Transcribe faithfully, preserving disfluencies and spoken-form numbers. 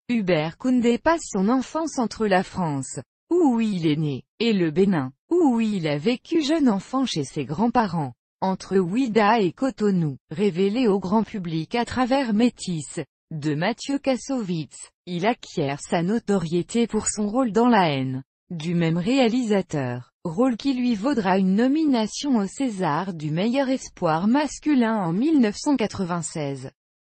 Hubert Koundé passe son enfance entre la France, où il est né, et le Bénin, où il a vécu jeune enfant chez ses grands-parents. Entre Ouidah et Cotonou, révélé au grand public à travers Métis, de Mathieu Kassovitz, il acquiert sa notoriété pour son rôle dans La haine, du même réalisateur, rôle qui lui vaudra une nomination au César du meilleur espoir masculin en mille neuf cent quatre-vingt-seize.